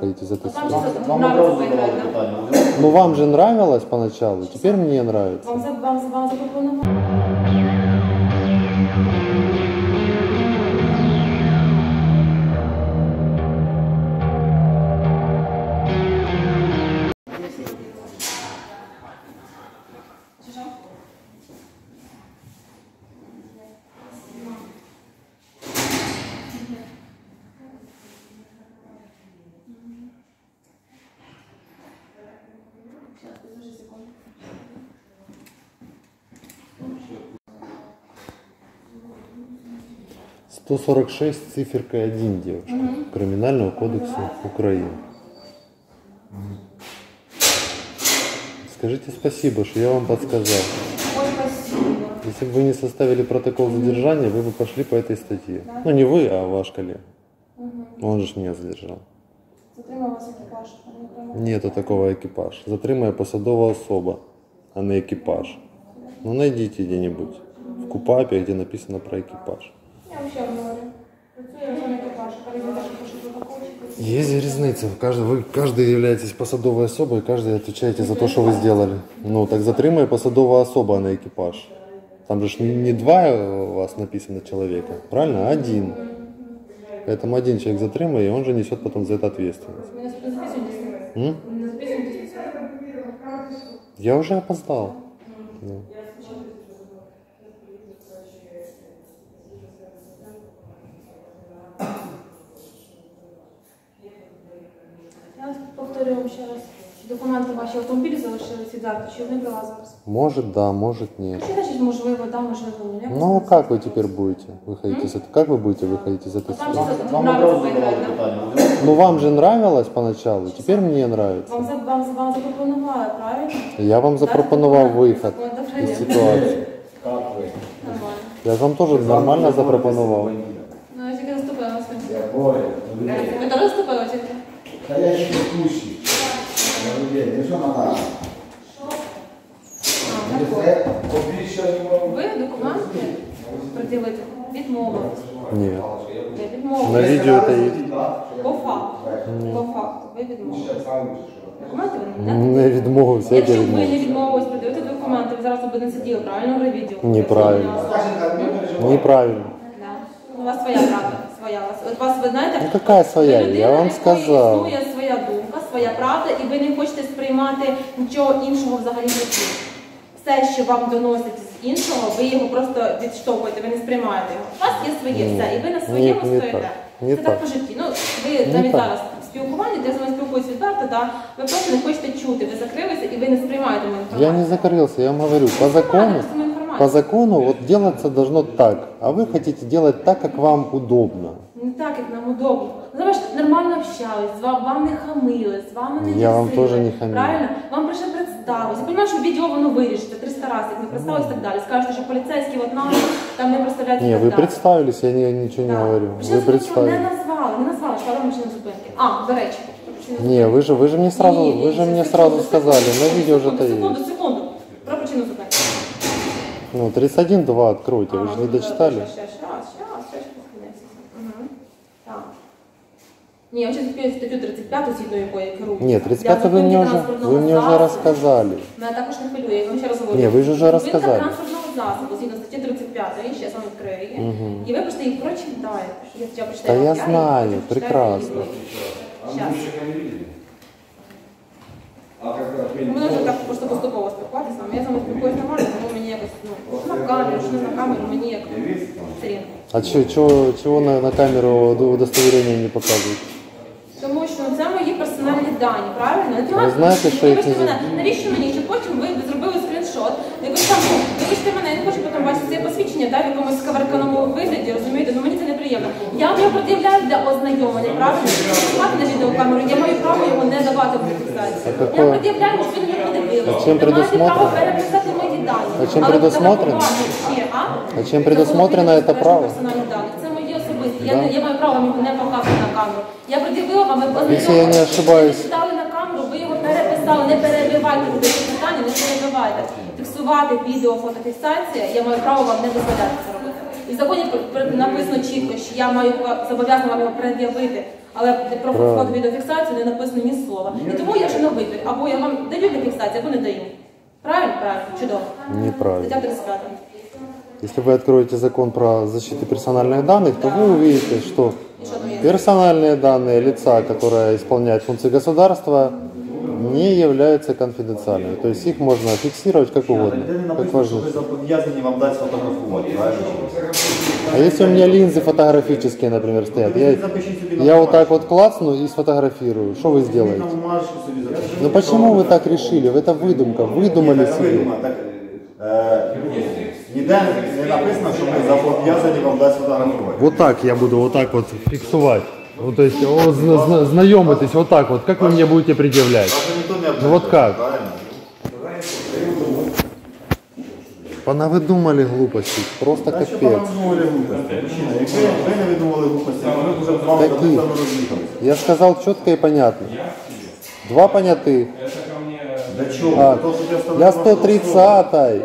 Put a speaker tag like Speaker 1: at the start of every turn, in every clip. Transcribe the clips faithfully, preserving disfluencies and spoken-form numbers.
Speaker 1: выходить из этой
Speaker 2: Вам,
Speaker 1: ситуации.
Speaker 2: вам, вам одразу задавали питання.
Speaker 1: Ну вам же нравилось поначалу, теперь мне нравится.
Speaker 2: Вам, вам, вам запропонували?
Speaker 1: сто сорок шесть циферкой один, девушка, угу. Криминального кодекса Украины. Скажите спасибо, что я вам подсказал.
Speaker 2: Ой, спасибо.
Speaker 1: Если бы вы не составили протокол задержания, вы бы пошли по этой статье. Да? Ну не вы, а ваш коллега. Угу. Он же меня задержал.
Speaker 2: Затримав вас екіпаж.
Speaker 1: Нету такого экипаж. Затримає посадова особа, а не экипаж. Ну найдите где-нибудь в КУПАПе, где написано про экипаж.
Speaker 2: Я вообще говорю.
Speaker 1: Есть разница. Каждый, вы каждый являетесь посадовой особой, каждый отвечаете за то, что вы сделали. Ну так затримає посадова особа, а не экипаж. Там же не два у вас написано человека, правильно? А один. Поэтому один человек затримає, и он же несет потом за это ответственность. М? Я уже опоздал. Да.
Speaker 2: Я повторюю вам ще раз. Документи ваші автомобілі залишились від акти, чи вони брала зараз?
Speaker 1: Может да, может нет.
Speaker 2: Що значить можливо, да, можливо, ні?
Speaker 1: Ну как вы теперь будете выходить из этого? Как вы будете выходить из этой ситуации?
Speaker 2: Вам одразу задавали питання.
Speaker 1: Ну вам же нравилось поначалу, теперь мне нравится.
Speaker 2: Вам, вам, вам запропонували, правильно?
Speaker 1: Я вам запропоновал выход из ситуации. Я вам тоже нормально запропоновал.
Speaker 2: Ну я тільки заступила на свою.
Speaker 3: Я говорю.
Speaker 2: Ви теж заступили тільки?
Speaker 3: Та я ще пущу. Не що надо.
Speaker 2: Ви документи приділити відмовились.
Speaker 1: Нет.
Speaker 2: Ви відмовились.
Speaker 1: На видео это есть.
Speaker 2: По факту. По факту. Ви відмовились. Документи ви не
Speaker 1: Не відмовився, як я
Speaker 2: Якщо ви не
Speaker 1: відмовився.
Speaker 2: відмовились приділити документи, ви зараз би не сиділи, правильно, в відео?
Speaker 1: Неправильно. Неправильно.
Speaker 2: Да. У вас своя правда, своя. От вас, ви знаєте,
Speaker 1: Ну какая своя?
Speaker 2: ви людина,
Speaker 1: Я вам
Speaker 2: в якої
Speaker 1: сказал.
Speaker 2: існує своя думка, своя правда, і ви не хочете сприймати нічого іншого взагалі в житті. Все, що вам доносять з іншого, ви його просто відштовхуєте, ви не сприймаєте його. У вас є своє все, і ви на своєму
Speaker 1: Ні, не
Speaker 2: стоїте.
Speaker 1: так. Не
Speaker 2: Це
Speaker 1: так.
Speaker 2: так по житті. Ну, ви навіть
Speaker 1: так.
Speaker 2: зараз в спілкуванні, де я з вами спілкуюсь відверто, да, ви просто не хочете чути, ви закрилися і ви не сприймаєте мою інформацію.
Speaker 1: Я не закрылся, я вам говорю, по закону, по закону вот делаться должно так, а вы хотите делать так, как вам удобно.
Speaker 2: Не так, як нам удобно. Ви ж нормально общались, з вами, вам не хамили, з вами не
Speaker 1: Я вам
Speaker 2: тісили,
Speaker 1: теж не хамив.
Speaker 2: Правильно? Вам прийшли представитися. Я розумію, що відео воно вирішите триста разів, як не представились і так далі. Скажете, що поліцейські от нам там не представляються.
Speaker 1: Не, вы представились, я не, ничего не
Speaker 2: Так.
Speaker 1: говорю.
Speaker 2: Причину
Speaker 1: Вы
Speaker 2: зупинки
Speaker 1: представили.
Speaker 2: не назвали, не назвали, що вам причину зупинки. А, до речі. причину
Speaker 1: Не, вы же, вы же мне сразу,
Speaker 2: Ні,
Speaker 1: вы же
Speaker 2: ні,
Speaker 1: мне
Speaker 2: секунду,
Speaker 1: сразу
Speaker 2: секунду,
Speaker 1: сказали, на видео же
Speaker 2: секунду,
Speaker 1: это
Speaker 2: секунду,
Speaker 1: есть.
Speaker 2: секунду. Про причину зупинки.
Speaker 1: Ну, тридцать один два откройте, вы же не дочитали.
Speaker 2: Сейчас, сейчас, сейчас, сейчас, угу. Так. Ні, я зараз відкрию статтю тридцять п'яту, згідно якої я керую.
Speaker 1: Нет, тридцать пятую вы мне уже, вы мне уже рассказали.
Speaker 2: Мене також не хвилює, я вам ще раз говорю.
Speaker 1: Ні, ви ж уже розказали.
Speaker 2: Зупинка транспортного засобу, згідно статті тридцять п'ятої, ще я вам відкрию її.
Speaker 1: Угу.
Speaker 2: І ви просто її прочитаєте. Я спочатку
Speaker 1: Та
Speaker 2: прочитаю.
Speaker 1: я
Speaker 2: її,
Speaker 1: знаю,
Speaker 2: потім прочитаю
Speaker 1: прекрасно.
Speaker 2: її. Щас. Ми можемо так просто поступово спілкуватися з вами. Я з вами спілкуюсь нормально, тому мені якось, ну, на камеру, чи не на камеру, мені як все рівно.
Speaker 1: А чё, чё, чего на, на камеру удостоверения не показывают?
Speaker 2: Тому що це мої персональні дані, правильно? Не тримайте,
Speaker 1: Ви знаєте, що їх
Speaker 2: вибачте
Speaker 1: не-
Speaker 2: мене. Навіщо мені, щоб потім ви зробили скріншот? Якось там, ну, вибачте мене, я не хочу потім бачити це посвідчення, да, в якомусь каверканому вигляді, розумієте? Ну мені це неприємно. Я вам його пред'являю для ознайомлення, правильно? Знімати на відеокамеру, я маю право його не давати в фіксацію.
Speaker 1: какое-
Speaker 2: Я пред'являю, щоб ви не подивилися.
Speaker 1: А чим
Speaker 2: Ви маєте право
Speaker 1: предусмотрено?
Speaker 2: переписати мої дані.
Speaker 1: А чим
Speaker 2: Але
Speaker 1: предусмотрено?
Speaker 2: фотографувати ще, а?
Speaker 1: А чим предусмотрено
Speaker 2: Законом
Speaker 1: це
Speaker 2: про
Speaker 1: право?
Speaker 2: персональні дані. Це мої особисті.
Speaker 1: Да.
Speaker 2: Я, не- я маю право вам його не показувати на камеру. Я пред'явила вам, ви
Speaker 1: Если я не ошибаюсь.
Speaker 2: ви читали на камеру, ви його переписали, не перебивайте буде питання, не перебивайте. Фіксувати відео, фотофіксація, я маю право вам не дозволяти це робити. І в законі написано чітко, що я маю зобов'язана вам його пред'явити. Але про
Speaker 1: Правильно.
Speaker 2: фото відеофіксацію не написано ні слова. І тому я ще на вибір. Або я вам даю для фіксації, або не даю. Правильно? Правильно. Чудово.
Speaker 1: Неправильно.
Speaker 2: Стаття тридцять п'ята.
Speaker 1: Если вы откроете закон про защиту персональных данных, то вы увидите, что
Speaker 2: І що там є?
Speaker 1: персональные данные лица, которые исполняют функции государства, не являются конфиденциальными. То есть их можно фиксировать как угодно,
Speaker 3: Ніде не
Speaker 1: как
Speaker 3: написано, що
Speaker 1: важно.
Speaker 3: ви зобов'язані вам дати сфотографувати, правильно?
Speaker 1: А если у меня линзы фотографические, например, стоят, я,
Speaker 3: Запишіть собі на
Speaker 1: я вот
Speaker 3: бумажку.
Speaker 1: так вот клацну и сфотографирую, что вы сделаете?
Speaker 3: На бумажку собі запишіть.
Speaker 1: Ну почему вы так решили? Это выдумка, выдумали
Speaker 3: Так,
Speaker 1: себе.
Speaker 3: видимо, так, е, ніде не написано, що ми зобов'язані вам дати сфотографувати.
Speaker 1: Вот так я буду вот так вот фиксовать. Вот, то есть о, зна- зна- знакомитесь вот так вот. Как вы мне будете предъявлять?
Speaker 3: Вас же ніхто не обмежує,
Speaker 1: Ну вот как?
Speaker 3: правильно?
Speaker 1: Понавыдумали глупости. Просто
Speaker 3: Та що
Speaker 1: капец.
Speaker 3: повидумували глупості? Мужчина, якби ви не видумували глупості, то ми б вже з вами
Speaker 1: Такі.
Speaker 3: давно роз'їхалися.
Speaker 1: Я сказал четко и понятно. Два понятых.
Speaker 3: Для чого?
Speaker 1: А,
Speaker 3: То, щоб я вставив
Speaker 1: для
Speaker 3: вашу
Speaker 1: сто тридцатой.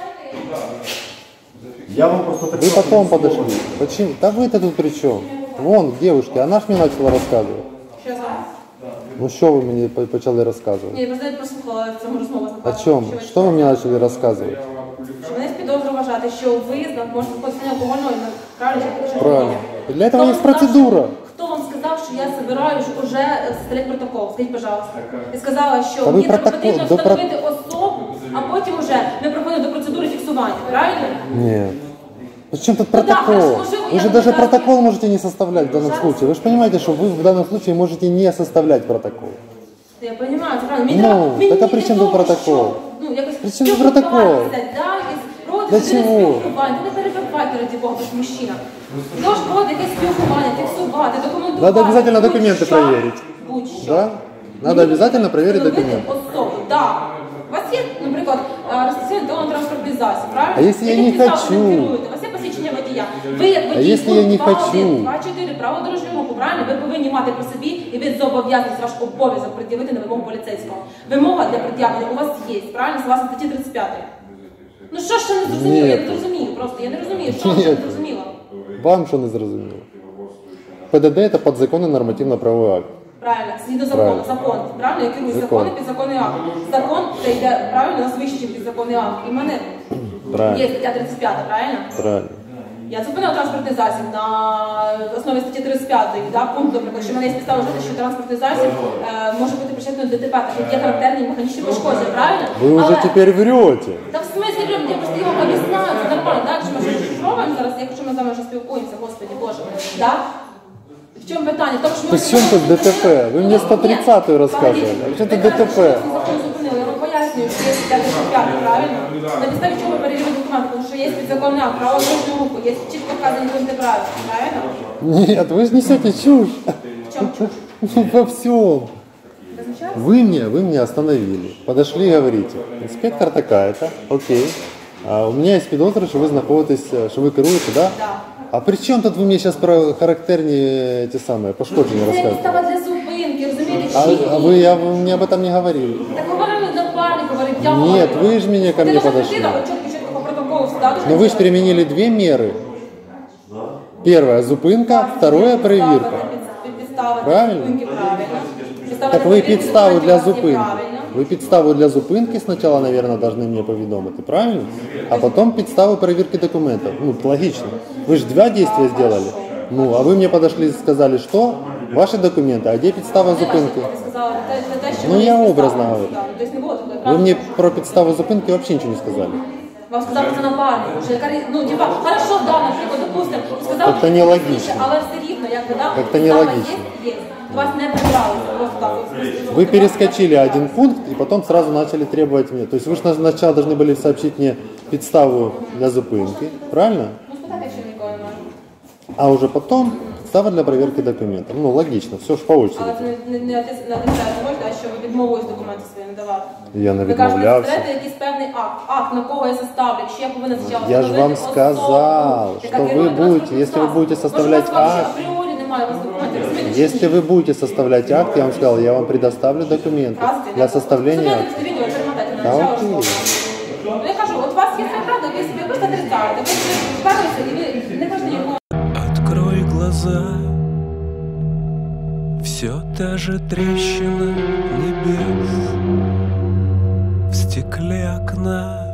Speaker 3: Я вам просто так
Speaker 1: Вы
Speaker 3: само
Speaker 1: потом
Speaker 3: не
Speaker 1: подошли.
Speaker 3: слово.
Speaker 1: Почему? Да вы-то тут при чем? Вон, девушки, она ж мне начала рассказывать.
Speaker 2: Що за?
Speaker 1: Ну что вы мне по- почали рассказывать?
Speaker 2: Ні, я просто не прослухала цьому розмову з
Speaker 1: О
Speaker 2: Наталією.
Speaker 1: чем?
Speaker 2: Що ви-
Speaker 1: Что вы мне начали рассказывать?
Speaker 2: Що мене підозрює вважати, що ви зна- можете входити алкогольного, правильно? Що-
Speaker 1: Правильно.
Speaker 2: що-
Speaker 1: Для этого
Speaker 2: Хто
Speaker 1: есть
Speaker 2: вам сказав,
Speaker 1: процедура.
Speaker 2: що- Хто вам сказав, що я собираю вже составлять протокол? Скажіть, пожалуйста. Я сказала, що
Speaker 1: Та ви
Speaker 2: мені треба
Speaker 1: протокол-
Speaker 2: потрібно
Speaker 1: до про-
Speaker 2: встановити особу, а потім вже ми проходимо до процедури фіксування, правильно?
Speaker 1: Нет. Причем тут
Speaker 2: Ну да,
Speaker 1: протокол?
Speaker 2: хорошо, можливо,
Speaker 1: Вы
Speaker 2: я
Speaker 1: же
Speaker 2: не
Speaker 1: даже
Speaker 2: знаю.
Speaker 1: протокол можете не составлять в данном
Speaker 2: Сейчас.
Speaker 1: случае. Вы же понимаете, что вы в данном случае можете не составлять протокол.
Speaker 2: Я розумію, це правильно. Мені
Speaker 1: Ну,
Speaker 2: треба- мені
Speaker 1: так а
Speaker 2: для
Speaker 1: при чому
Speaker 2: того,
Speaker 1: тут протокол?
Speaker 2: щоб, ну, якось
Speaker 1: При чому тут протокол?
Speaker 2: спілкуватися, да, якесь проводити
Speaker 1: Для
Speaker 2: людини
Speaker 1: чого?
Speaker 2: спілкування. Ти не перебивайте, раді Бога, ти ж мужчина. Тож проводити якесь спілкування, фіксувати, документувати.
Speaker 1: Надо обязательно документы
Speaker 2: будь-що,
Speaker 1: проверить.
Speaker 2: Будь-що.
Speaker 1: Да? Надо
Speaker 2: Мені
Speaker 1: обязательно проверить
Speaker 2: встановити
Speaker 1: документы.
Speaker 2: особу, да. У вас є, наприклад, реєстраційний транспортний засіб, правильно?
Speaker 1: А якщо я
Speaker 2: Яким
Speaker 1: не
Speaker 2: підставам
Speaker 1: хочу?
Speaker 2: ви керуєте? У вас є посвідчення водія. Ви як водій,
Speaker 1: якщо я не
Speaker 2: пункт
Speaker 1: хочу?
Speaker 2: два чотири, право дорожнього руху, правильно? Ви повинні мати при собі, і ви зобов'язані, це ваш обов'язок пред'явити на вимогу поліцейського. Вимога для пред'явлення у вас є, правильно? Согласно статті тридцять п'ятої. Ну що ж ще не зрозуміло? Я не
Speaker 1: Ні.
Speaker 2: розумію просто, я не розумію, що ще
Speaker 1: Ні.
Speaker 2: не зрозуміло.
Speaker 1: Вам что не зрозуміло? ПДД это подзаконный нормативно-правовой акт.
Speaker 2: Правильно, згідно закону,
Speaker 1: Правильно.
Speaker 2: закон, правильно, я керую
Speaker 1: Закон.
Speaker 2: закони, підзаконний акт. Закон це йде, правильно, нас вище, ніж підзаконний акт. І в мене
Speaker 1: Правильно.
Speaker 2: є стаття тридцять п'ята, правильно?
Speaker 1: Правильно.
Speaker 2: Я зупинила транспортний засіб на основі статті тридцять п'ятої, да, пункт, наприклад, що в мене є підстава вважати, що транспортний засіб е, може бути причетний до ДТП, так як є характерні механічні пошкодження, правильно?
Speaker 1: Вы уже
Speaker 2: Але-
Speaker 1: теперь врете.
Speaker 2: Та в смислі, блін, я просто його об'ясняю, це нормально, так? Що ми щось пробуємо зараз, якщо ми з вами вже спілкуємося, господи, боже, да? В чому питання? Тому, що ми...
Speaker 1: При чому тут ДТП? Ви мені сто тридцятую розказували. А що тут ДТП?
Speaker 2: Закон зупинили, я вам пояснюю, що є стаття тридцять п'ята, правильно? На підставі чого ви перевірили документи, тому що є підзаконний акт, право дорожнього руху, є чітко вказані пункти правил, правильно?
Speaker 1: Нет, вы же несете чушь.
Speaker 2: В чому чушь?
Speaker 1: Во всем.
Speaker 2: Визначається?
Speaker 1: Вы мне, вы меня остановили. Подошли и говорите, инспектор такая-то, окей. А у меня есть підозра, що ви знаходитесь, що ви керуєте, да?
Speaker 2: Да.
Speaker 1: А при чому тут ви мені зараз про характерні ті самі пошкодження
Speaker 2: Це
Speaker 1: розказуєте?
Speaker 2: підстава для зупинки, розумієте,
Speaker 1: А,
Speaker 2: чи
Speaker 1: а
Speaker 2: ні?
Speaker 1: вы, я, вы мне об этом не говорили.
Speaker 2: Так говорили напарник, говорить, я
Speaker 1: Нет,
Speaker 2: говорю.
Speaker 1: вы же меня ко
Speaker 2: Ти
Speaker 1: мне
Speaker 2: должна
Speaker 1: подошли.
Speaker 2: прийти, да, чітко, чітко по протоколу встати.
Speaker 1: Но вы же применили две меры. Первая зупинка, вторая проверка.
Speaker 2: Підстави для
Speaker 1: Правильно?
Speaker 2: зупинки, правильно. Підстави
Speaker 1: Так
Speaker 2: для
Speaker 1: ви
Speaker 2: перевірки
Speaker 1: підставу для
Speaker 2: документів
Speaker 1: зупинки.
Speaker 2: правильно.
Speaker 1: Ви підставу для зупинки спочатку, мабуть, повинні мені повідомити, правильно? А потім підставу перевірки документів. Ну, логично. Ви ж два действия сделали. Ну, а ви мені подошли і сказали, що ваші документи, а де підстава зупинки?
Speaker 2: Я сказала, те- те- те, що
Speaker 1: Ну,
Speaker 2: вони
Speaker 1: я
Speaker 2: підстави.
Speaker 1: образно говорю.
Speaker 2: Да, ну, тобто не було такої,
Speaker 1: Ви
Speaker 2: правда?
Speaker 1: мені про підставу зупинки взагалі нічого не сказали.
Speaker 2: Вам сказав, що це напарник. Вже, яка рі- ну, типа, хорошо, да, наприклад, допустим, сказав,
Speaker 1: Как-то
Speaker 2: що
Speaker 1: нелогично.
Speaker 2: але все рівно, як би, да,
Speaker 1: Как-то
Speaker 2: підстава
Speaker 1: нелогично.
Speaker 2: Є, є. До вас не прибралися, просто так. от.
Speaker 1: Вы перескочили один пункт и потом сразу начали требовать мне. То есть вы же сначала должны были сообщить мне підставу для зупинки, правильно?
Speaker 2: Ну, спитати, якщо нікого немає.
Speaker 1: А уже потом підстава для проверки документов. Ну, логично, все ж по очереди.
Speaker 2: Але це не, не, не, ти- не означає, не можна, що ви відмовились документи свої надавати.
Speaker 1: Я не
Speaker 2: Ви кажете,
Speaker 1: відмовлявся.
Speaker 2: зберете якийсь певний акт. Акт, на кого я составлю, якщо я повинна спочатку
Speaker 1: Я ж вам
Speaker 2: встановити
Speaker 1: сказал,
Speaker 2: особу, яка
Speaker 1: что вы
Speaker 2: керує
Speaker 1: будете,
Speaker 2: транспортним
Speaker 1: если вы
Speaker 2: засобом.
Speaker 1: будете
Speaker 2: Може,
Speaker 1: составлять
Speaker 2: у вас вообще
Speaker 1: акт,
Speaker 2: апріорі немає у вас документів, розумієте, чи
Speaker 1: если
Speaker 2: ні?
Speaker 1: вы будете составлять акт, я вам сказал, я вам предоставлю документы
Speaker 2: Здравствуйте.
Speaker 1: для составления
Speaker 2: Слухайте
Speaker 1: акта.
Speaker 2: це відео, перемотайте на
Speaker 1: Та
Speaker 2: начало
Speaker 1: окей.
Speaker 2: школи. Ну, я кажу, от у вас є своя правда, ви собі просто отрицаєте, ви собі вперлися і ви не хочете нікого.
Speaker 4: Открой глаза, даже трещина небес в стекле окна.